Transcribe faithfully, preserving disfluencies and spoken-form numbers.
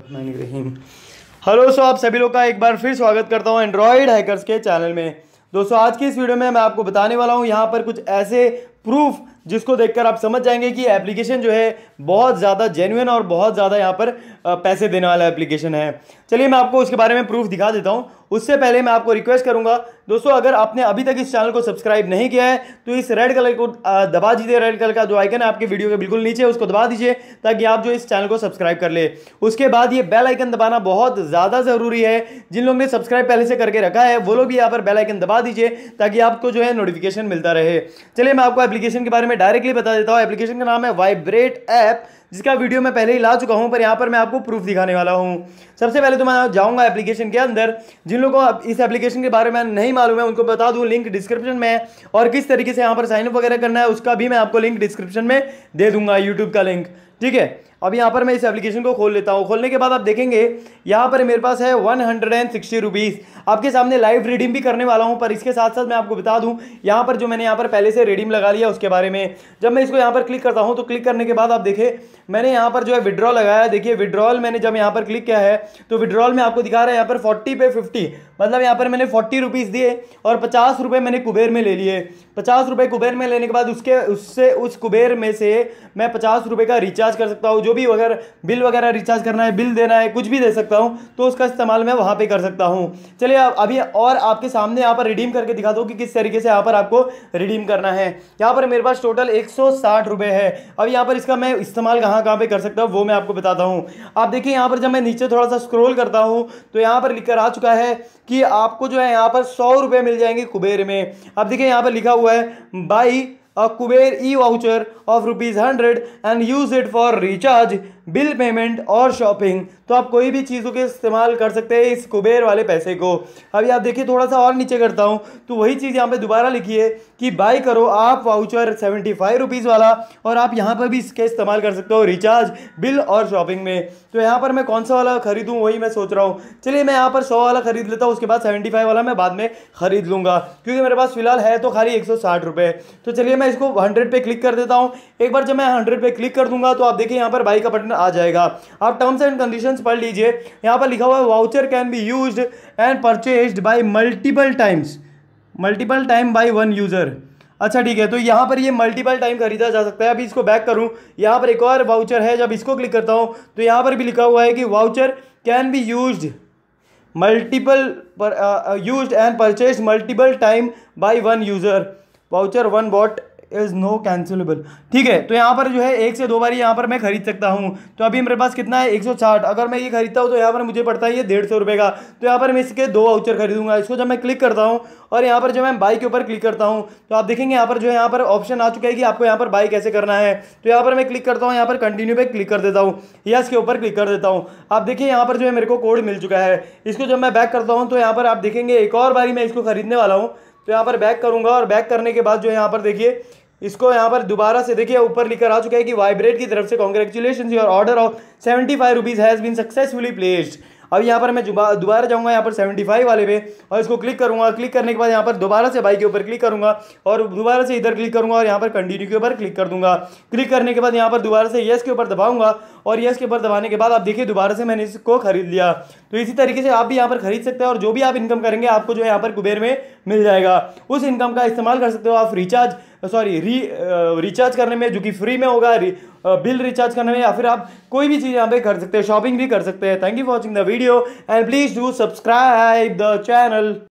रहीम। Hello, सो आप सभी लोग का एक बार फिर स्वागत करता हूं एंड्रॉयड हैकर्स के चैनल में। दोस्तों, आज की इस वीडियो में मैं आपको बताने वाला हूं यहां पर कुछ ऐसे प्रूफ जिसको देखकर आप समझ जाएंगे कि एप्लीकेशन जो है बहुत ज़्यादा जेन्युइन और बहुत ज़्यादा यहाँ पर पैसे देने वाला एप्लीकेशन है। चलिए मैं आपको उसके बारे में प्रूफ दिखा देता हूँ। उससे पहले मैं आपको रिक्वेस्ट करूंगा दोस्तों, अगर आपने अभी तक इस चैनल को सब्सक्राइब नहीं किया है तो इस रेड कलर को दबा दीजिए। रेड कलर का जो आइकन है आपके वीडियो के बिल्कुल नीचे, उसको दबा दीजिए ताकि आप जो इस चैनल को सब्सक्राइब कर ले। उसके बाद ये बेल आइकन दबाना बहुत ज़्यादा ज़रूरी है। जिन लोगों ने सब्सक्राइब पहले से करके रखा है वो लोग भी यहाँ पर बेल आइकन दबा दीजिए ताकि आपको जो है नोटिफिकेशन मिलता रहे। चलिए मैं आपको एप्लीकेशन के बारे में डायरेक्टली बता देता हूँ। एप्लीकेशन का नाम है वाइब्रेट ऐप, जिसका वीडियो मैं पहले ही ला चुका हूं, पर यहां पर मैं आपको प्रूफ दिखाने वाला हूं। सबसे पहले तो मैं जाऊंगा एप्लीकेशन के अंदर। जिन लोगों को इस एप्लीकेशन के बारे में नहीं मालूम है उनको बता दूं, लिंक डिस्क्रिप्शन में है और किस तरीके से यहां पर साइन अप वगैरह करना है उसका भी मैं आपको लिंक डिस्क्रिप्शन में दे दूंगा, यूट्यूब का लिंक। ठीक है, अब यहाँ पर मैं इस एप्लीकेशन को खोल लेता हूँ। खोलने के बाद आप देखेंगे यहाँ पर मेरे पास है one hundred and sixty rupees. आपके सामने लाइव रिडीम भी करने वाला हूँ, पर इसके साथ साथ मैं आपको बता दूँ यहाँ पर जो मैंने यहाँ पर पहले से रिडीम लगा लिया उसके बारे में। जब मैं इसको यहाँ पर क्लिक करता हूँ तो क्लिक करने के बाद आप देखें मैंने यहाँ पर जो है विड्रॉल लगाया है। देखिए विड्रॉल मैंने जब यहाँ पर क्लिक किया है तो विड्रॉल में आपको दिखा रहा है यहाँ पर फोर्टी पे फिफ्टी, मतलब यहाँ पर मैंने फोर्टी रुपीज़ दिए और पचास रुपये मैंने कुबेर में ले लिए। पचास रुपये कुबेर में लेने के बाद उसके उससे उस कुबेर में से मैं पचास रुपये का रिचार्ज कर सकता हूँ। जो भी अगर बिल वगैरह रिचार्ज करना है, बिल देना है, कुछ भी दे सकता हूँ, तो उसका इस्तेमाल मैं वहाँ पे कर सकता हूँ। चलिए अभी और आपके सामने यहाँ पर रिडीम करके दिखा दो कि किस तरीके से यहाँ पर आपको रिडीम करना है। यहाँ पर मेरे पास टोटल एक सौ साठ रुपये है। अब यहाँ पर इसका मैं इस्तेमाल कहाँ कहाँ पे कर सकता हूँ वो मैं आपको बताता हूँ। आप देखिए यहाँ पर जब मैं नीचे थोड़ा सा स्क्रॉल करता हूँ तो यहाँ पर लिखकर आ चुका है कि आपको जो है यहाँ पर सौ रुपये मिल जाएंगे कुबेर में। अब देखिए यहाँ पर लिखा हुआ है buy a Kuber e voucher of rupees hundred and use it for recharge, bill payment और शॉपिंग। तो आप कोई भी चीज़ों के इस्तेमाल कर सकते हैं इस कुबेर वाले पैसे को। अभी आप देखिए थोड़ा सा और नीचे करता हूँ तो वही चीज़ यहाँ पे दोबारा लिखी है कि बाय करो आप वाउचर सेवेंटी फाइव रुपीज़ वाला, और आप यहाँ पर भी इसके इस्तेमाल कर सकते हो रिचार्ज, बिल और शॉपिंग में। तो यहाँ पर मैं कौन सा वाला खरीदूँ वही मैं सोच रहा हूँ। चलिए मैं यहाँ पर सौ वाला खरीद लेता हूँ, उसके बाद सेवेंटी फाइव वाला मैं बाद में खरीद लूँगा क्योंकि मेरे पास फिलहाल है तो खाली एक सौ साठ रुपये। तो चलिए मैं इसको हंड्रेड पे क्लिक कर देता हूँ। एक बार जब मैं हंड्रेड पे क्लिक कर दूंगा तो आप देखिए यहाँ पर बाई का बटन आ जाएगा। आप टर्म्स एंड कंडीशंस पढ़ लीजिए। यहाँ पर लिखा हुआ है voucher can be used and purchased by multiple times, multiple time by one user. अच्छा ठीक है, तो यहाँ पर ये मल्टीपल टाइम खरीदा जा सकता है। अभी इसको बैक करूँ, यहाँ पर एक और वाउचर है, जब इसको क्लिक करता हूँ तो यहाँ पर भी लिखा हुआ है कि voucher can be used multiple पर used and purchased multiple time by one user, voucher one bought is no cancellable. ठीक है, तो यहाँ पर जो है एक से दो बार यहाँ पर मैं खरीद सकता हूँ। तो अभी मेरे पास कितना है एक सौ साठ। अगर मैं ये खरीदता हूँ तो यहाँ पर मुझे पड़ता है ये डेढ़ सौ रुपये का। तो यहाँ पर मैं इसके दो वाउचर खरीदूंगा। इसको जब मैं क्लिक करता हूँ और यहाँ पर जब मैं बाई के ऊपर क्लिक करता हूँ तो आप देखेंगे यहाँ पर जो है यहाँ पर ऑप्शन आ चुका है कि आपको यहाँ पर बाई कैसे करना है। तो यहाँ पर मैं क्लिक करता हूँ, यहाँ पर कंटिन्यू पे क्लिक कर देता हूँ, यस के ऊपर क्लिक कर देता हूँ। आप देखिए यहाँ पर जो है मेरे को कोड मिल चुका है। इसको जब मैं बैक करता हूँ तो यहाँ पर आप देखेंगे एक और बारी मैं इसको खरीदने वाला हूँ। तो यहाँ पर बैक करूँगा और बैक करने के बाद जो है यहाँ पर देखिए इसको यहाँ पर दोबारा से देखिए ऊपर लिखकर आ चुका है कि वाइब्रेट की तरफ से congratulations, your order of seventy five rupees has been successfully placed. अब यहाँ पर मैं दोबारा जाऊँगा यहाँ पर सेवेंटी फाइव वाले पे और इसको क्लिक करूँगा। क्लिक करने के बाद यहाँ पर दोबारा से बाई के ऊपर क्लिक करूँगा और दोबारा से इधर क्लिक करूँगा और यहाँ पर कंटिन्यू के ऊपर क्लिक कर दूँगा। क्लिक करने के बाद यहाँ पर दोबारा से येस के ऊपर दबाऊँगा और येस के ऊपर दबाने के बाद आप देखिए दोबारा से मैंने इसको खरीद लिया। तो इसी तरीके से आप भी यहाँ पर खरीद सकते हैं और जो भी आप इनकम करेंगे आपको जो है यहाँ पर कुबेर में मिल जाएगा। उस इनकम का इस्तेमाल कर सकते हो आप रिचार्ज सॉरी री रिचार्ज करने में जो कि फ्री में होगा, बिल रिचार्ज करने में, या फिर आप कोई भी चीज़ यहाँ पे कर सकते हैं, शॉपिंग भी कर सकते हैं। Thank you for watching the video and please do subscribe the channel.